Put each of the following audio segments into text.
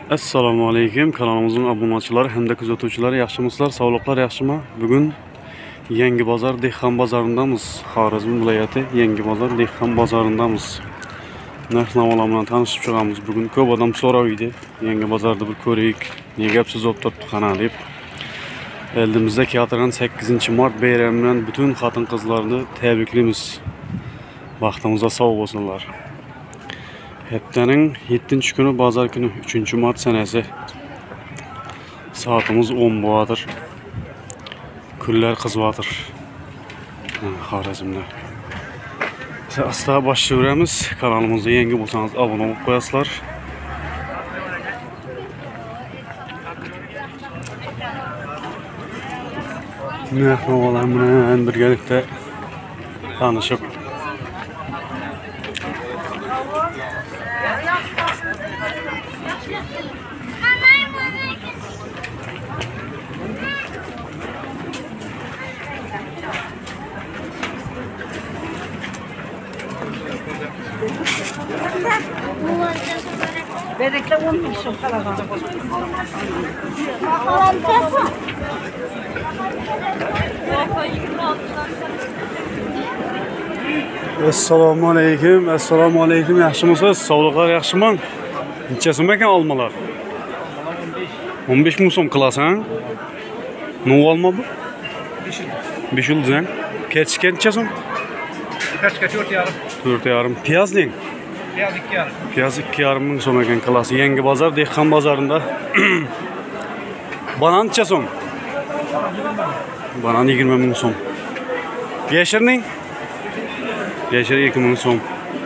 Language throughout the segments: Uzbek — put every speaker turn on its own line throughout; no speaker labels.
Assalomu alaykum, kanalimizning obunachilari hamda kuzatuvchilari, yaxshimisizlar, sog'liqlar yaxshimi? Bugun Yangi bozor dehqon bozorindamiz. Xorazm viloyati Yangi bozor dehqon bozorindamiz. Narx-navolar bilan tanishib chiqamiz. Bugun ko'p odam so'raydi. Yangi bozorda bir ko'raylik, ne gapsiz bo'lib turibdi qana deb. Eldimizda keltirgan 8-mart bayrami bilan bütün xotin-qizlarni tabriklaymiz. Vaqtimizda sog' bo'lsinlar. Haftaning 7-kuni bozor kuni 3-mart sanasi. Saatimiz 10 bo'ladir. Kunlar qiziqadir. Xorazmda. Asta boshlayveramiz. Kanalimizga yangi bo'lsangiz obuna bo'lib qo'yasizlar. Narx-navolar bilan birgalikda tanishib
Bedekle 10 milyon kalabalık.
Assalomu alaykum, assalomu alaykum. Yaxshimisiz? Sog'liqlar yaxshimi? Necha so'm ekan olmalar? 15 ming so'm qilasan? Ne olma bu? 5 yıl zang. Keçken necha so'm?
Kaçka 4,5.
4,5. Piyazning?
Piyaz 2,5.
Piyaz 2,5 ming so'm ekan klasi. Yangi bozor dehqon bozorida. Banan necha so'm? Banan 20 ming so'm. Yashirning? Yashir 2 ming so'm.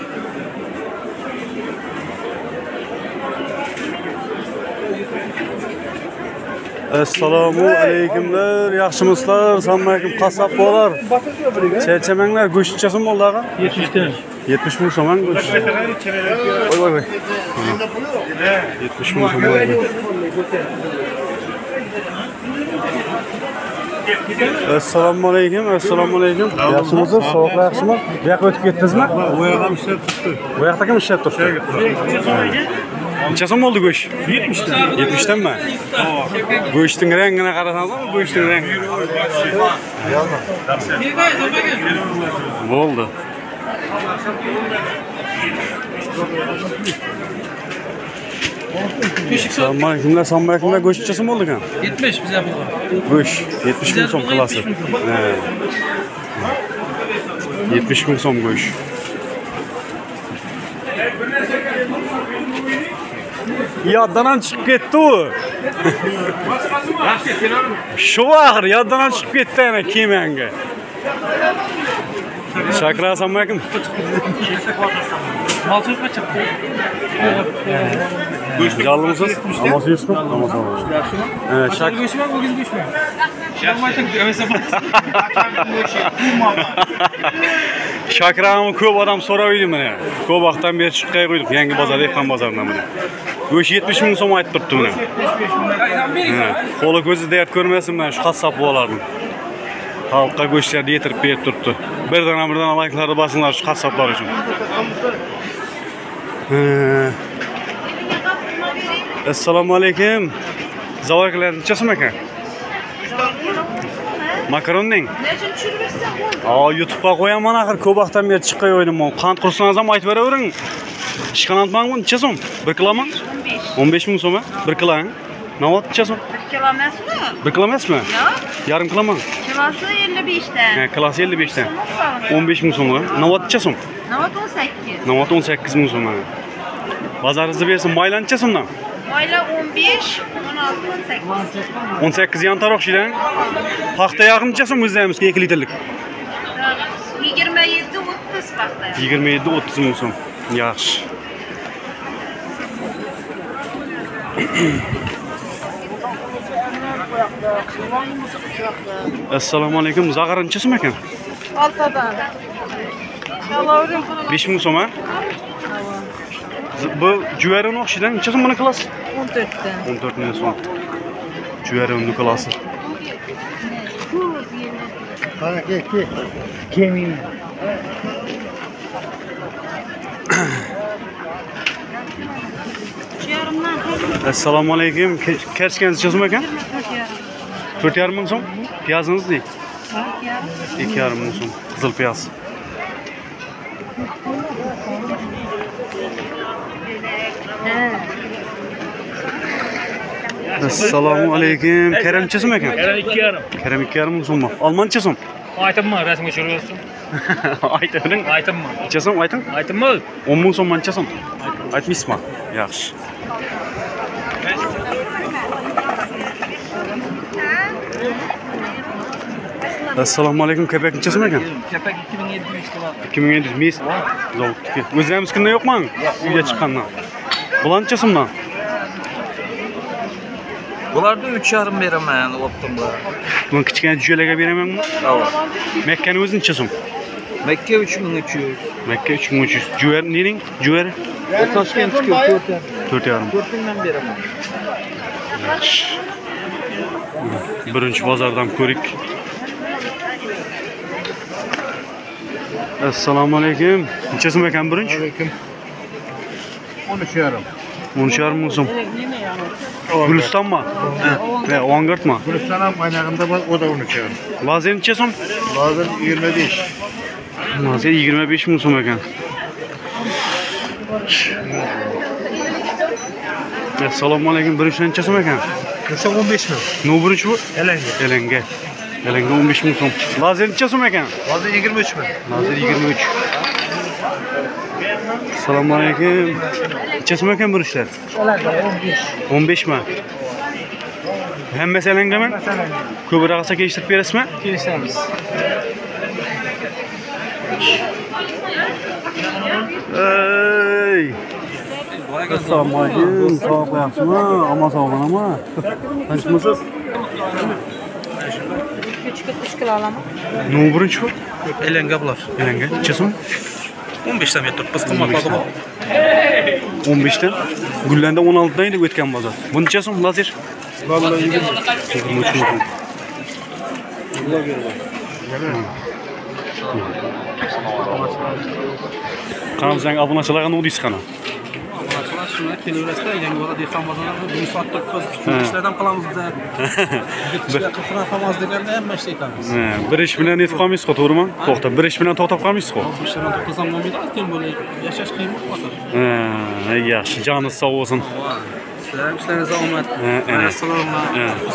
Assalomu alaykumlar, yaxshimisizlar? Assalomu alaykum, qassob bo'lar. Charchamanglar, go'sht necha so'm bo'ldi ag'a?
70 tane.
70 ming so'm go'sht. Voy. 70 ming so'm bo'ldi. Assalomu alaykum, assalomu alaykum. Yaxshimisiz? Sog'liqlar yaxshimi? Bu yoqqa o'tib ketdingizmi?
Bu yoqqa ishlab turibdi.
Bu yoqda kim ishlab turibdi? Necha so'm bo'ldi go'sht? 70 dan. 70 danmi? Go'shtning rangini qarasangizmi? Go'shtning rangi. Bo'ldi. Assalomu alaykum, go'sht necha so'm bo'ldi ekan?
70 bize bu.
Go'sht 70 ming so'm qilasiz. 70 ming so'm go'sht. Yoddan chiqib ketdi u. Shu axir yoddan chiqib ketdi ana kiyimanga. Shakra, assalomu alaykum.
Malsız mı çıktı?
Yalnızsız? Aması yüz mü? Aması var. Evet, şak.
Göçme mi? Bugün göçme.
Şakramı ko'p odam so'raydi mana. Ko'p vaqtdan beri chiqqay qo'ydik yangi bozor, dehqon bozoridan mana. Go'sht 70 ming so'm aytib turibdi mana. Qo'li ko'zi dard ko'rmasin mana shu qassob bo'lardim. Xalqqa go'shtlarni yetirib berib turibdi. Birdan like'larni bosinglar shu qassoblar uchun. Assalomu alaykum. Zavarkalar necha so'm ekan? Makaronning?
Nechun tushirib bersa
YouTube'ga qo'yaman axir, ko'p vaqtdan beri chiqqay o'ynaman. Qand qursangiz ham aytib beravering. Ishqanatmangmi? Necha so'm? 1 kiloma? 15 ming so'm, 1 kilo. Navot necha so'm?
1 kilo emasmi?
1 kilo emasmi?
Yo'q.
Yarim kiloma?
Kilosi 55 dan.
Kilosi 55 dan. 15 ming so'm. Navot necha so'm?
Navot 18.
Navot 18 ming so'm. Bozoringizda bersin, maylan necha so'mdan?
Mayla 15, 16, 18.
18 yan taroqchidan. Paxta yog'i necha so'm o'zimizga 2 litrlik?
27, 30 paxta.
27, 30 ming so'm. Yaxshi. Assalomu alaykum. Zag'ara necha so'm ekan?
6 dan.
5 ming so'm, ha? Bu juvaroni o'xshidan necha so'm buni klasi?
14 dan.
14 ming so'm. Juvaroni klasi.
Bana Kemin.
Yarımdan
Assalomu alaykum. Karışkanız çözüm ekan? 4,5 ming so'm. Piyazınız ne? 2,5 ming so'm. Qizil piyaz. Assalomu alaykum. Karam çözüm ekan?
Kerem 2,5.
Karam 2,5 ming so'm. Almancha so'm.
Aytımma rasmga tushiraversin.
Aytading.
Aytımma.
Necha ayting?
Aytımma.
10 ming so'm mancha so'm. Aytmaysizmi? Yaxshi. Assalomu alaykum. Kepak necha so'm ekan?
Kepak 2700 kilo.
2700 mis. Zavutniki. O'zlarimizkinde yo'qmi? Uyga chiqqandan. Bular necha so'mdan?
Bularda 3,5 beraman, optimda.
Buni kichkina jujalarga beramanmi?
To'g'ri.
Mekkani o'zi necha so'm?
Makka 3300.
Makka 3300. Juvar nening? Juvari?
Toshkentga 4,5.
4,5.
4,000 beraman.
Birinchi bozordan ko'rik. Assalomu alaykum. Necha so'm ekan birinchi?
Alaykum. 13,5.
13,5 ming so'm. Gulistonmi? Ha, Avangardmi?
Guliston ham qaynag'imda bor, o da 13,5.
Lazer necha so'm?
Hozir 25.
Lazer 25 ming so'm ekan. Assalomu alaykum. Birinchi necha so'm ekan?
O'sha 15 ming.
No birinchi bu?
Elanga.
Elanga. Elanga 15 ming so'm. Lazer necha so'm ekan?
Hozir 23 ming.
Lazer 23. Assalomu alaykum. Necha so'm ekan birinchilar? 15 mi? Hammasi elangami? Ko'proq olsa kelishtirib berasizmi?
Kelishamiz.
Ey! Assalomu alaykum. Sog' yaxshimi? Omon sog'manmi? Qanchmisiz?
3 kilo olaman.
No birinchi bu?
Elanga bular.
Elanga necha so'm?
15 dan berib biz qimmatladi bu.
15 dan. Gullanda 16 dan edi o'tgan bozor. Bu necha so'm lazer?
Vallahi
23 ming. Kanalımızdan obunachilarga nima deysiz qana?
Shuni kelaverasizlar, yangi bola dehqon bozorlarida 1 soat turibmiz. Ishlardan qilamiz biz. Yigitlar qilib qolamiz deganda hamma ishni aytamiz.
Bir ish bilan yetib qolmaysiz-ku, to'g'rimi? To'xta, bir ish bilan to'xtab qolmaysiz-ku.
Bu ishlardan to'xtasam bo'lmaydi, tem bo'lib yashash qiyin bo'lib qoladi.
Yaxshi, joningiz sog' bo'lsin.
Ishlaringiz omad. Assalomu alaykum.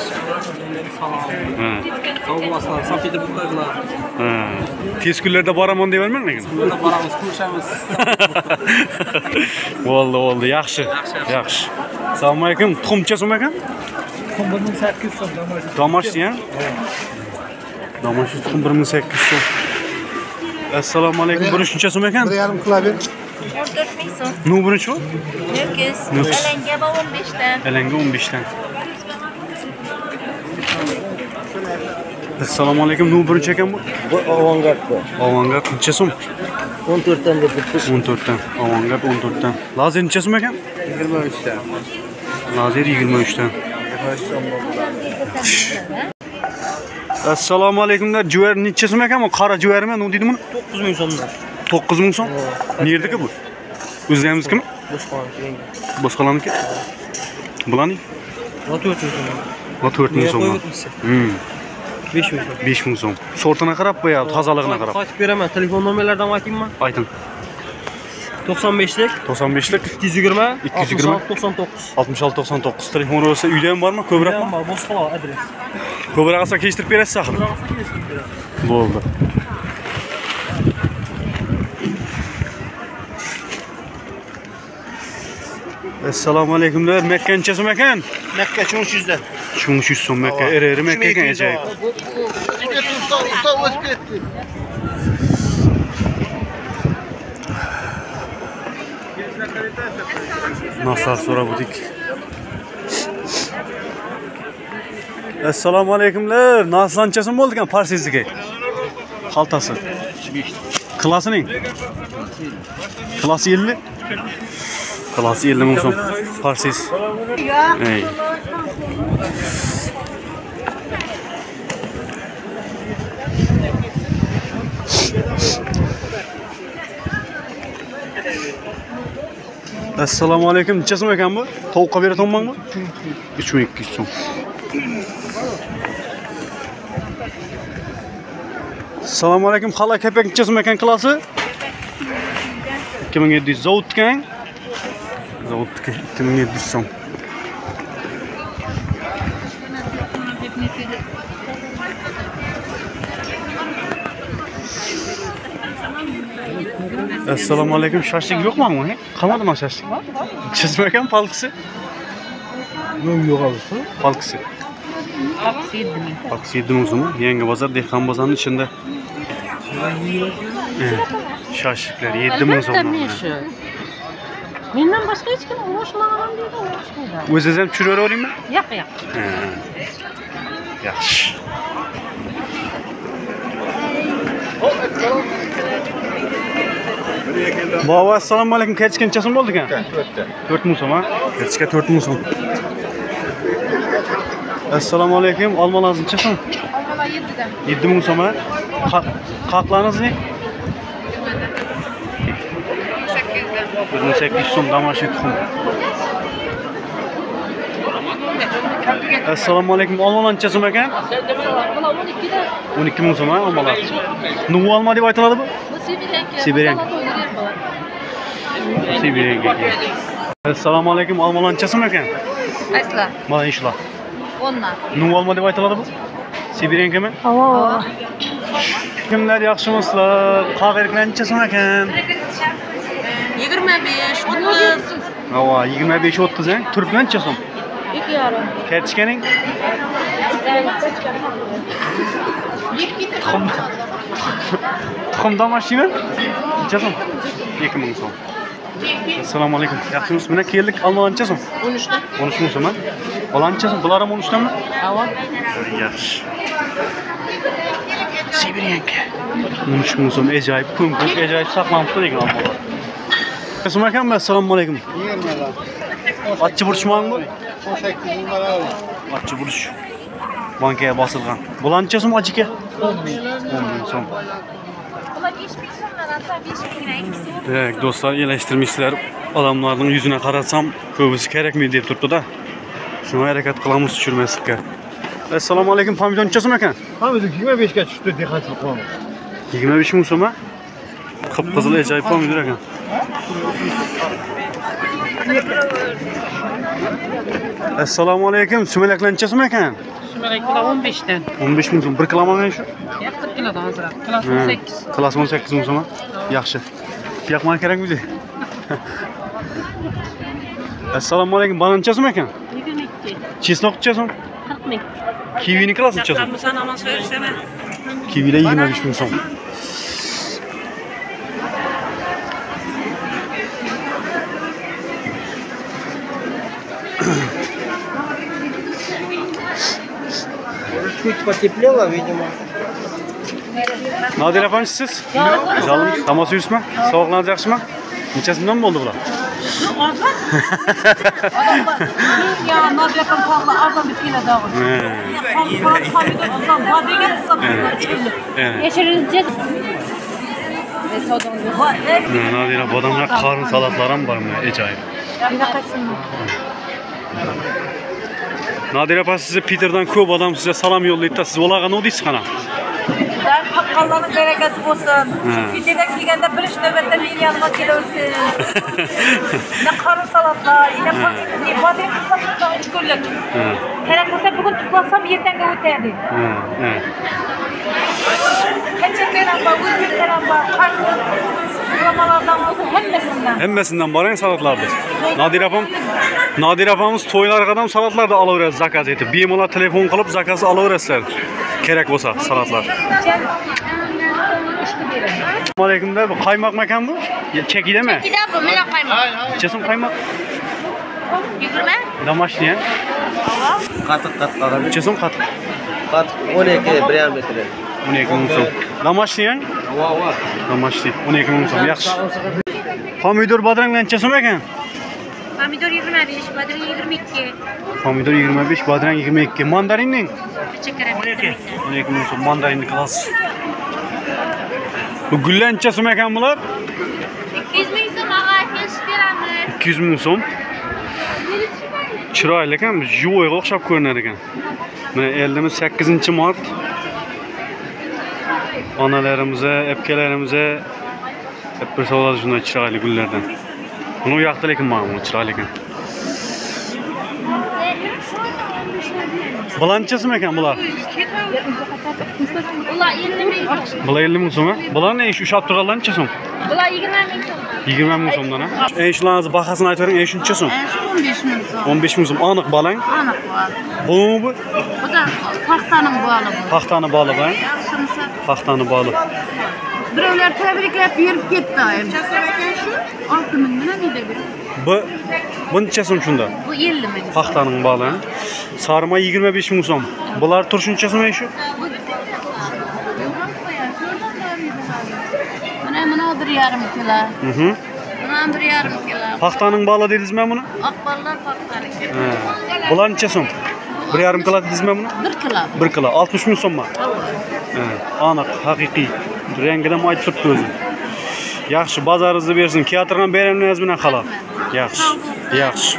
Sog' bo'lasizlar, Sankt-Peterburgdagilar.
Tez kunlarda boraman deyapman lekin.
Bunda boramiz, ko'rishamiz.
Bo'ldi, yaxshi. Yaxshi. Assalomu alaykum. Tuxumcha so'm ekan?
1800 so'm
Domashni, ha? Domashni tuxum 1800 so'm. Assalomu alaykum. Bir shuncha so'm ekan?
1,5 kilo ber.
14 ming so'm.
No birinchi bu?
Nukus.
Nukus.
Elanga 15 dan.
Elanga 15 dan. Assalomu alaykum. No birinchi ekan bu?
Bu avangardda.
Avangard necha so'm?
14 dan beribsiz.
14 dan. Avangard 14 dan. Lazer necha so'm ekan?
23 dan.
Lazer 23 dan. Assalomu alaykumlar. Juvar necha so'm ekan bu? Qora juvarmi? Nima deydi buni?
9000 so'mdan.
9000 so'm. Nerdiki bu? O'zlarimizkimi? Boshqalarniki? Bularning?
400 so'm.
4000 so'm.
5000 so'm.
5000 so'm. Sortuna qarab qo'yadi, tozalig'iga qarab.
Qaytib beraman. Telefon nomerlaridan aytingmi?
Ayting.
95lik
95lik
220
220
99.
66 99 telefon bo'lsa uyda ham bormi? Ko'proqmi?
Bor, boshqa adres.
Ko'proq olsa kelishtirib berasiz axir. Bo'ldi. Assalomu alaykumlar. Makka necha so'm ekan?
Makka 300 dan.
300 so'm Makka. Eri Makka ekan ajoyib.
Usta o'sib ketdi.
Nasıl sonra butik. Assalomu alaykumlar. Nasıl anchasın bo'ldi ekan parsizniki? Xaltasi. Klassining. Klassi 50. Klassi 50 ming so'm. Parsiz. Ey. Assalomu alaykum. Necha so'm ekan bu? Tovuqqa beratonmanmi? 3200 so'm. Assalomu alaykum. Xala kepak necha so'm ekan klasi? 2700. Zavodkan? Zavodka 2700 so'm. Assalomu alaykum. Shashlik yo'qmi bu? Qolmadi mana shashlik. Necha ekan palqisi?
Yo'q olsa.
Palqisi. 7 ming so'm. Yangi bozor, Dehqon bozorining ichida. Shashliklar 7 ming so'm.
Mendan boshqa hech kim urushmagan deydi, urushmaydi.
O'zingiz ham tushiraveraymi?
Yo'q.
Yaxshi. Baba, assalomu alaykum. Ketishga necha so'm bo'ldi ekan? 4 ming so'm, ha? Ketishga 4 ming so'm. Assalomu alaykum. Olmalaringiz necha so'm?
Olmalar 7 dan.
7 ming so'm, ha? Qaqlaringiz ne? 1800 so'm damashq tuxum. Assalomu alaykum. Olmalar necha so'm ekan?
Bular 12 dan.
12 ming so'm, ha, olmalar. Nuv olma deb aytiladi bu? Sibiryanka. Sibiryanka. Assalomu alaykum. Olmalar necha so'm ekan?
Qaysilar?
Mana ishlar.
10 dan.
Nuv olma deb aytiladi bu? Sibiryankami?
Havo.
Kimlar yaxshimisizlar? Qag'irlar necha so'm ekan?
25, 30.
Havo, 25-30 ha? Turplar necha so'm?
2,5.
Kertishkaning? Tuxum damashqmi? Necha so'm? 2000 so'm. Assalomu alaykum. Yaxshimisiz? Mana keldik. Olmalar necha so'm?
13 dan.
13 ming so'm. Bola necha so'm? Bular ham 13 danmi?
Havo.
Yaxshi. Sibiryanka. 13 ming so'm. Ajoyib, ko'm-ko'm, ajoyib saqlanibdi degan olmalar. Assalomu alaykum. Assalomu alaykum.
20 dan.
Achchi burchmanmi?
18 ming var.
Achchi burch. Bankaga bosilgan. Bular necha so'm achika?
10 ming.
10 ming so'm.
Ular 5 ming so'mdan, hatta 5 mingdan ikisi.
Demek dostlar, eleştirmişler. Adamların yüzüne karatsam köbüsü gerek mi deyip durdu da. Şuna hareket kılamız düşürmezlik. Esselamu aleyküm. Pamidon neçesi mi eken?
Hamid 25 ga tushdi dehqonchilik qilamiz.
25 ming so'm ha? Qip-qizil ajoyib pomidor ekan. Assalomu alaykum. Sumalaklar neçesi mi eken?
Sumalaklar 15 dan.
15 ming so'm. Bir kilo olgan shu?
40 kilodan hozir. Kilosi 18.
Kilosi 18 ming so'm. Yaxshi. Yoqman kerakmi? Assalomu alaykum. Banan neçesi mi eken?
22.
Chesnok necha so'm?
40 ming.
Kiwini kilosi necha so'm?
Sen aman söylesene.
Kiwiler 25 ming so'm.
Чуть потеплело, видимо.
Nadir efendim siz? Canım, tamam suyusma. Soğuklarınız yaxşımı? Neçesinden mi oldu bular?
Ya Nadir efendim soğuklar ardan bitkiyle dağılır. Geçirince
Nadir bu adamlar karın salatları mı var mı? Acayip. Nadir efendim size Peter'dan köp adam size salam yollayıp da siz olağa ne oldu kana?
Allah'ın bereketi olsun. Videoda gelgende bir iş nöbetten benim yanıma gelirsin. Ne karın salatlar, ne badem salatlar, üç günlük. Gerek olsa bugün tutulasam yerden de öterdi. Keçeklerim var, uykullarım var, karın sulamalardan olsun, hemmesinden.
Hemmesinden baren salatlardır. Nadir efendimiz toylar kadar salatlar da alıveririz zakaz etip. Bir mola telefon kalıp zakazı alıverirler. Gerek olsa salatlar. Aleyküm de bu kaymak mekan bu? Çekide mi?
Çekide bu, mene kaymak.
İçesin kaymak.
Yürüme.
Damaş diye.
Qatık qatqarab.
İçesin kat.
Qatık 12 1,5 metr.
12 ming so'm. Damaş diye.
Va.
Damaş diye. 12 ming so'm. Yaxshi. Pomidor badrang necha so'm ekan?
Pomidor 25, badring 22.
Pomidor 25, badrang 22. Mandarinning?
Çekerim.
12 ming so'm. Mandarinni klas. Bu gullar necha so'm ekan bular?
200 ming so'm, ağa, kesh beramiz.
200 ming so'm. Chiroyli ekan, jo'yga o'xshab ko'rinar ekan. Mana 58-mart. Onalarimize, epkelerimize hep bir savladı şundan chiroyli gullardan. Bunu yoqdi lekin mana bu chiroyli ekan. Bulanchasimi ekan bular?
Ular 50 ming.
Bular 50 ming so'm. Bular ne ish ushab turganlarni so'm?
Ular 20 ming so'm.
20 ming so'mdan ha. Shularning bahasini aytib bering, shuncha so'm.
15 ming so'm.
15 ming so'm. Aniq balang.
Aniq
Bu
bu.
mu bu?
Bu da paxtaning boli bu.
Paxtani boli bu.
Yaxshimisa.
Paxtani boli.
Birovlar tabriklab berib ketdi. Shu 6 mingdan neydi bu?
Bu necha so'm shunda?
Bu 50 ming.
Paxtaning boli. Sarma 25 ming so'm. Bular turshuncha so'm shu?
Mana 1,5 kilo. Mana 1,5 kilo.
Paxtaning boli deydingizmi buni?
Oqbollar paxtaniki.
Bular necha so'm? 1,5 kilo deydingizmi buni?
1 kilo.
1 kilo 60 ming so'mmi? Aniq, haqiqiy. Rengidan aytib turibdi o'zi. Yaxshi, bozoringizni bersin. Teatrdan bayramlaringiz bilan halol. Yaxshi. Yaxshi.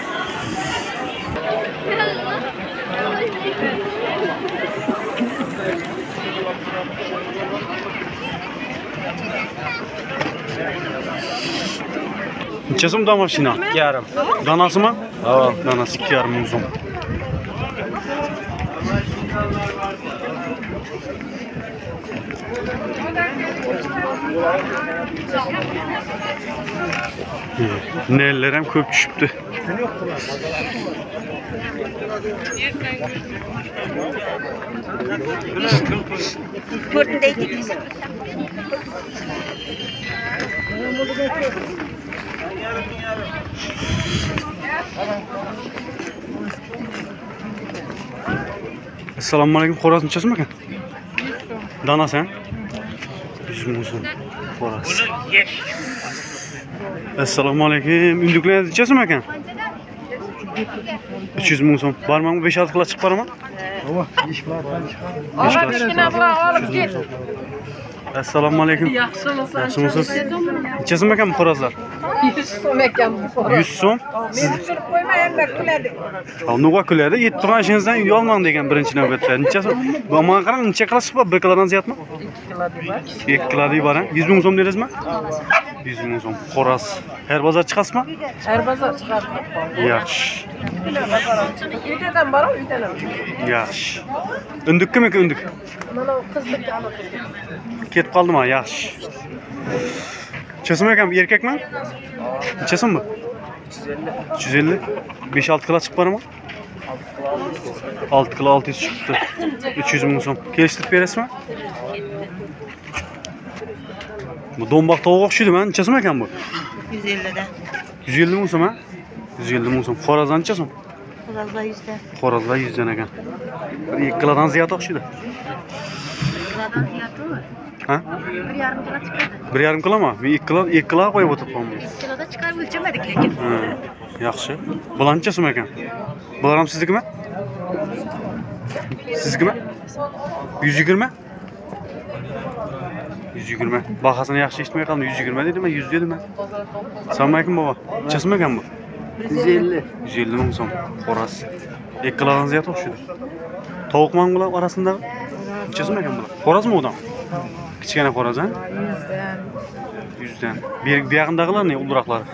Necha so'm da mashina?
2,5.
Danasimi?
Ha.
Danasi 2,5 ming so'm. Neler hem köp düşüptü. Assalamu alaikum. Xo'roz nechasi ekan? Dana sen? 100 ming so'm. Xo'roz. Assalomu alaykum. Unduklar nechasi ekan? 300 ming so'm. Bormanmi 5-6 kilo chiqib boraman?
ish bilan
Kichkina bilan olib ket.
Assalomu alaykum.
Yaxshimisiz?
Yaxshimisiz? Nechasi ekan bu xo'rozlar?
100 so'm ekan bu xo'roz.
100 so'm.
Meni tushirib qo'yma, endi kuladi.
Nuga kuladi. 7 turgan ishingizdan uyolmang degan birinchi navbatda. Nechasi? Bu men qarang, necha kilo chiqib, 1 kilodan ziyodmi? 2 kilo deb bor. 100 ming so'm dedingizmi? 100 ming so'm. Xo'roz. Her bozor chiqasizmi?
Har bozor chiqarib qo'ydim.
Yaxshi.
Uydadan bor, uydan ham.
Yaxshi. Unduk kim ekan unduk?
Mana qizniki olib.
Ketib qoldimi? Yaxshi. Nechasi ekan bu erkakmi? Nechasi bu? 350. 5-6 kilo chiqib boraman? 6 kilo 600 chiqdi. 300 ming so'm. Kelishtirib berasizmi? Bu do'mboq tovuq o'xshaydi-mi? Nechasi ekan bu?
150 dan.
150 ming so'm ha? 150 ming so'm. Xo'rozdan necha so'm?
Xo'rozlar 100 dan.
Xo'rozlar 100 dan ekan. 2 kilodan ziyod o'xshaydi.
Kilodan ziyodmi?
Ha?
1,5 kilo chiqadi.
1,5 kilomi? Men 2 kilo qo'yib o'tiribman.
2 kiloda chiqarib o'lchamadik lekin.
Yaxshi. Bular necha so'm ekan? Bular ham siznikimi? Siznikimi? 120? 120. Bahasini yaxshi eshitmay qoldim. 120 dedimi? 100 dedimi? Assalomu alaykum baba. Nechasi ekan bu?
150.
150 ming so'm. Xo'roz. 2 kilodan ziyod o'xshaydi. Tovuqman bular orasida. Nechasi ekan bular? Xo'rozmi odam? Kichkina xo'roz ha? 100 dan. Bu yaqindagilar ne ulduroqlari?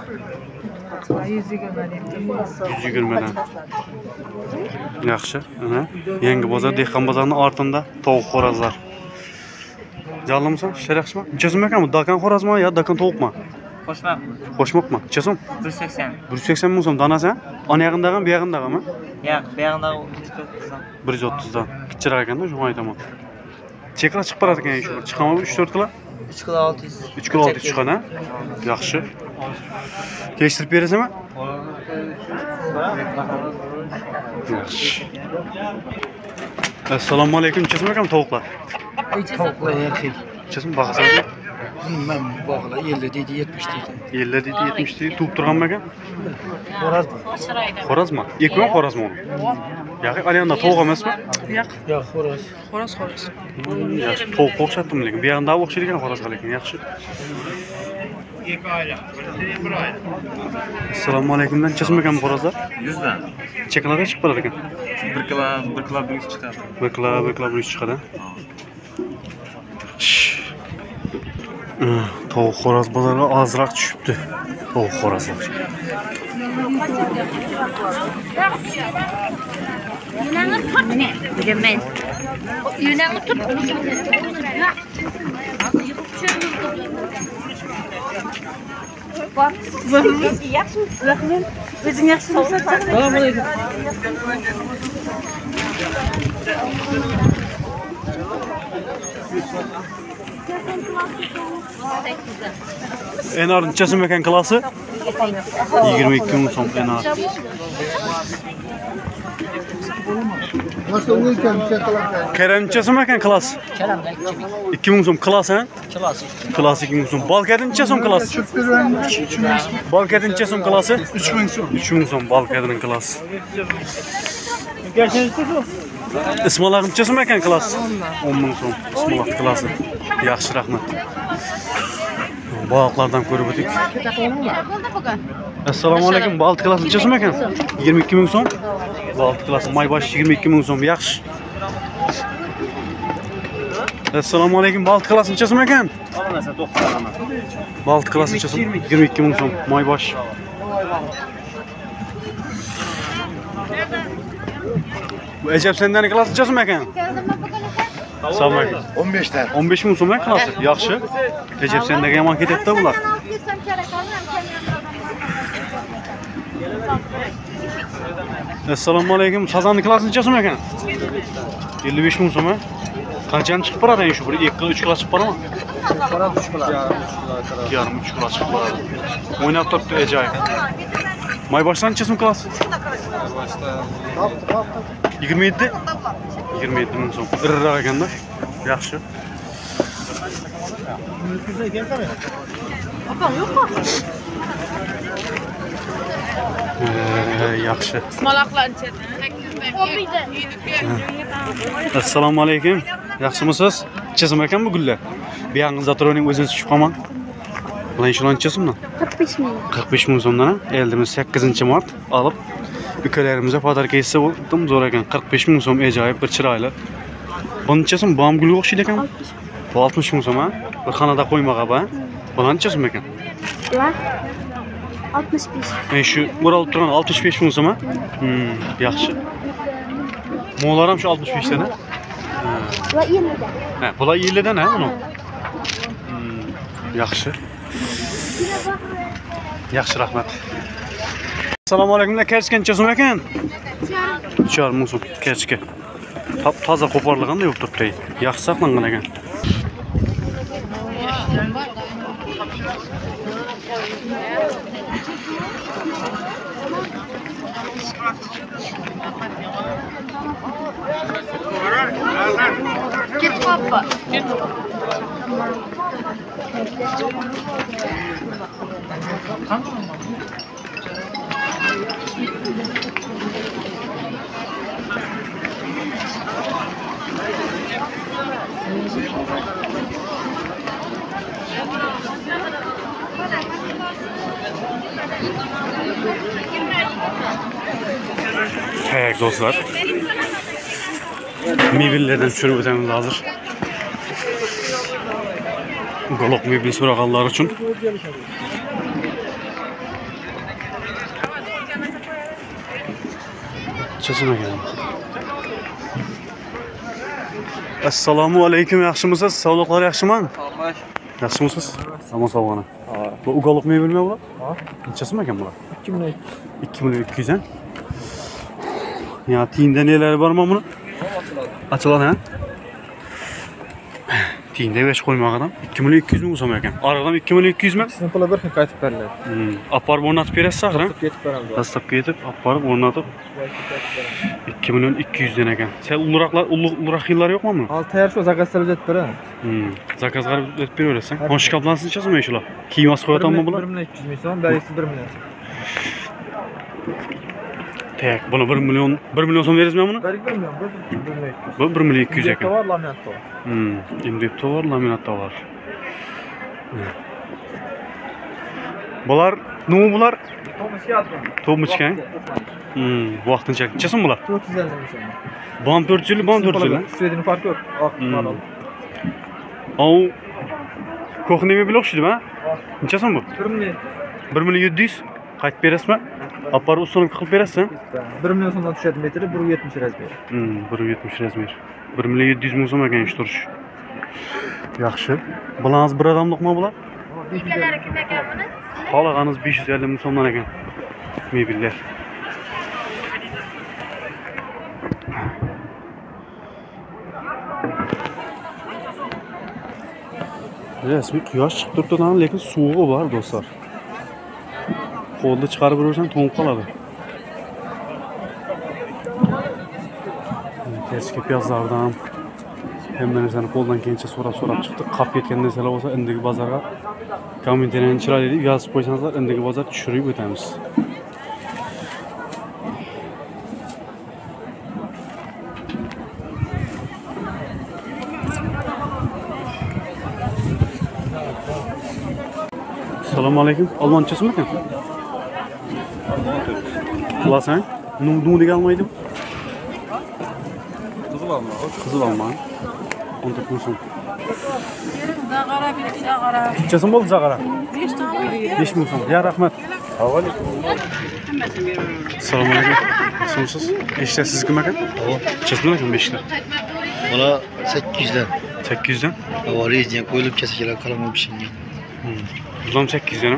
120 dan. Yaxshi. Ana, Yangi bozor, Dehqon bozorining ortida tovuq xo'rozlar. Jallimsan? Ishlar yaxshimi? Nechasi ekan bu? Dokan xo'rozmi yo dokan tovuqmi?
Qo'shmoq.
Qo'shmoqmi? Necha so'm?
180.
180 ming so'm danasi. Ona yaqindagimi, bu yaqindagimi?
Yo'q, bu yoqda
130 dan. Kichikroq ekanda, shuni aytaman. Chekla chiqib boradi ekan shu. Chiqammi 3-4 kilo?
3 kilo 600.
3 kilo 600 chiqqan ha? Yaxshi. Kelishtirib berasizmi? Yaxshi. Assalomu alaykum. Nechasi ekan tovuqlar?
Tavuklar erkek.
Nechasi bahasi?
Bilmem bağla 50 dedi 70 dedi.
50 dedi, 70 dedi. Tutup turganmi ekan?
Xo'roz mı?
Xo'rozmi? Ekon xo'rozmi uni? Yaxshi, aliyanda tovuq emasmi?
Yo'q, xo'roz.
Yaxshi, tovuqqa o'xshatdim lekin. Bu yoqda o'xshaydi ekan xo'rozga lekin yaxshi. Assalomu alaykum. Nechasi ekan bu xo'rozlar?
100 dan.
Cheklarga chiqib boradi ekan.
1 kilo 1 chiqadi.
1 kilo 1 chiqadi. Tovuq xo'roz bozoriga ozroq tushibdi. Tovuq xo'rozlar.
Yunanı tut ne? Bilemeyiz. Yunanı tut. Bak. Yaxshimisiz? Rahmat. O'zing yaxshimisiz? Assalomu alaykum.
Enar nechasi ekan klasi? 22 ming so'm enar.
Nasıl uyuyorken bir şey kılar.
Kerem nechasi ekan klas?
Kerem'de
2 ming so'm klas ha?
kilası.
Klas 2 ming so'm. Balkadi necha so'm klas? Balkadi necha so'm klasi?
3 bin so'm.
3 ming so'm balkadining klasi. Ismolar nechasi ekan klas? 10 ming so'm. Ismolar klasi. Yaxshi, rahmat. Baliqlardan ko'rib o'tik. Assalomu alaykum. Baliq klasi nechasi ekan? 22 ming so'm. Baliq klasi maybosh 22 ming so'm. Yaxshi. Assalomu alaykum. Baliq klasi nechasi ekan? Baliq klasi nechasi? 22 ming so'm. Maybosh. Bu Ecep senden klasi nechasi ekan? Assalomu alaykum.
15 tane.
15 ming so'm klasi. Yaxshi. Ecep sendagi yomon ketadi bular. Assalomu alaykum. Sazanning klasi nechasi ekan? 55 ming so'm. Qanchani chiqib boradi endi shu? 1 2 3 kilo chiqib boradimi?
Boradi 3 kilo.
Yarım 3 kilo chiqib boradi. O'ynab turibdi ajoyib. Mayboshdan nechasi klasi? 27. 27 ming so'm. Irroq ekanda. Yaxshi. Yaxshi. Assalomu alaykum. Yaxshimisiz? Nechasi ekan bu gullar? Buyog'ingiz zatroning o'zingiz tushib qolmang. Bular shular nechasi bundan?
45 ming.
45 ming so'mdan eldimiz 8-mart olib ukalarimizga podarka etsa bo'ldim zo'r ekan. 45 ming so'm ajoyib bir chiroyli. Bu nechasi? Bu ham gulga o'xshaydi ekan. Bu 60 ming so'm ha? Bir xonada qo'ymag'ab ha? Bular nechasi ekan?
Ular 65.
Men shu o'ralib turgan 65 ming so'm ha? Yaxshi. Mo'lar ham shu 65 dan ha?
Ular 50 dan.
Ha, bular 50 dan ha buni? Yaxshi. Yaxshi, rahmat. Assalomu alaykum. Kerchka nechasi ekan? 3,5 ming so'm kerchka. Toza qo'porilganda yo'q turibdi. Yaxshi saqlangan ekan.
Git papa.
Evet dostlar. Mebellerden tushirib o'tamiz hozir. Goloq mebel so'raganlar uchun. Chasana ekan. Assalomu alaykum, yaxshimisiz? Sog'liqlar yaxshimi? Yaxshimisiz? Salom sog'lana. Bu ugoloq mebelmi bular? Ha. Nechasi ekan bular? 2200 ha? Ya tiyinda neler var mı bunu? Açılan ha? Tiyinda beş koymak adam. 2200 mi uzam ekan? Aradan 2200 mi?
Sizin pula bir xil qaytib beriladi.
Aparıp o'rnatib berasiz axir.
Ketib beramiz.
Dastlab ketib, aparıp o'rnatib 2200 dan ekan. Sen ulug'roq yillar yo'qmi buni?
Hozir tayyor shu zakazlar o'tib beramiz.
Zakazlar o'tib beraverasizlar. Qo'sh shkaflansin chasmi shular? Kiyim os qo'yatanmi bular?
1,2 ming so'm, berisi 1 million.
Tek, bunu 1 milyon so'm berasizmi buni?
1 million, 1,2
Bu 1,200 ekan.
Tovar, laminat tovar.
İmdep tovar, laminat tovar. Bular nima bular? To'mishgan. Vaqtinchalik. Nechasin bular?
450 so'm.
Bom 400, bom 400.
Svedin farqi yo'q. Oq model.
Au ko'q nima bilan o'xshaydi-mi? Nechasin bu?
1 million.
1 million 700. Qaytib berasizmi? Aparib ustunovka qilib berasizmi?
1 million so'mdan tushadi metri, 170 razmer.
170 razmer. 1 million 700 ming so'm ekan ish turish. Yaxshi. Bilangiz bir odamliqmi bular?
Ikkalari kim ekan buni?
Xolag'aniz 550 ming so'mdan ekan. Mebellar. Resmi quyosh chiqib turibdi, lekin suvg'i bor do'stlar. Qo'lda chiqarib bersang to'nib qoladi. Tezki piyozlardan hamma narsani qo'ldan kelgancha so'rab chiqdik. Qolib ketgan narsalar bo'lsa, indigi bozorga kommentariyani chiroyli deb yozib qo'ysangizlar, indigi bozor tushirib o'tamiz. Assalomu alaykum. Olmonchasizmi ekan? Qilasang? Nu degan olmaydi. Qizil olma. 14 ming so'm.
Zag'ara bir zag'ara.
Nechasin bo'ldi zag'ara?
5 ta.
5 ming so'm. Ya rahmat. Assalomu alaykum. Nasılsınız? Eşler siz kim ekan? Nechasin ekan 5 ta?
Bana 800'den.
800'dan?
Havariyiz diye koyulup kesekiler kalamam pişingan.
Bulam 800'dan.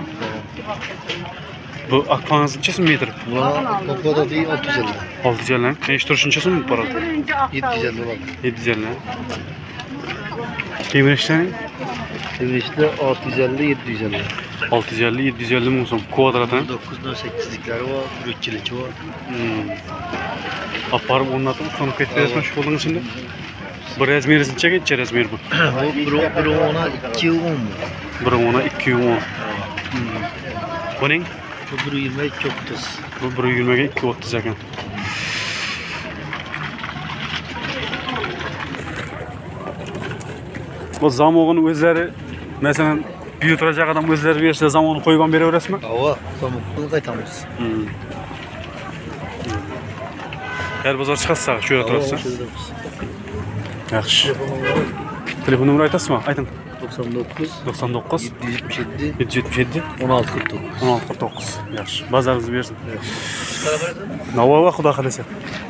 Bu akfanız nechasin metr?
Bana kokoda değil 650.
650 lan. Ish turish nechasin bu para?
750 bak.
750 lan. Kemirishdan
Devrişte 650 750.
650 750 ming so'm kvadratdan.
9.8'likleri var, bürükçiliki var.
Aparib o'rnatib so'nib ketayapman shu qo'lning ichida. Bir razmeri nechaga necha razmer bu?
Bir ona 2 10 mu?
Bir ona 210. Buning
Bu 1.20 2.30.
bu 120 ga 230 ekan. Bu zamonning o'zlari, masalan, buyurtirajak adam o'zlari bersa zamonni qo'yib beraverasizmi?
Hava, pamuklu qaytamiz.
Her bozor chiqasa, shu yerda turasiz. Yaxshi. Telefon nomeri aytasizmi? Ayting.
99
99
777
777
1649.
1649. Yaxshi. Bazaringizni bersin. Navoiy xudo xolasa.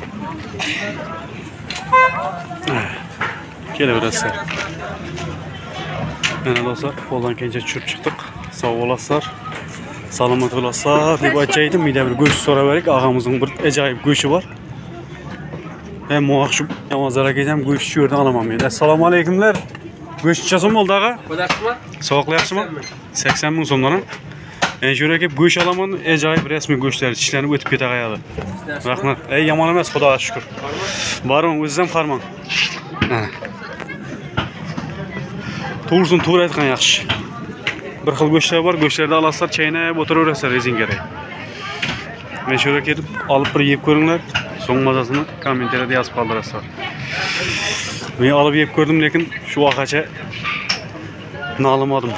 Kelaverasizlar. Mana do'stlar, qo'ldan kelgancha tushirib chiqdik. Sog' bo'lasizlar. Salomat bo'lasizlar deb aytaydim. Menda bir go'sht so'rab berik. Og'amizning bir ajoyib go'shti bor. Hem muhakkak namazlara geleceğim, go'sht shu yerdan olaman men. Assalomu alaykumlar. Go'sht necha so'm bo'ldi, ag'a?
Qo'yasizmi?
Sog'liq yaxshimi? 80 ming so'mdan. Men shu yerga kelib go'sht olaman, ajoyib rasmiy go'shtlar tishlanib o'tib ketag'ayadi. Rahmat. Yomon emas, Xudoga shukr. Borman, o'zingizam farmon. To'g'risini to'g'ri aytgan yaxshi. Bir xil go'shtlar bor, go'shtlarni olasizlar, chaynab o'tiraverasizlar rezin kerak. Men shu yerga kelib olib bir yeb ko'ringlar. So'ng mazasini kommentariyada yozib qoldirasizlar. Men olib yeb ko'rdim, lekin shu vaqtgacha nolimadim.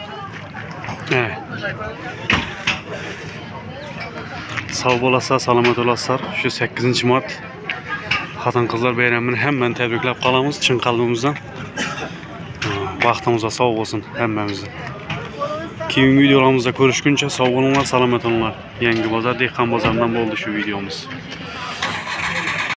Sog' bo'lasizlar, salomat bo'lasizlar. Shu 8-mart xotin-qizlar bayramini hammani tabriklab qolamiz chin qalbimizdan. Vaqtimizda sog' bo'lsin hammamizga. Keyingi videolarimizda ko'rishguncha sog' bo'linglar, salomat bo'linglar. Yangi bozor, dehqon bozoridan bo'ldi shu videomiz.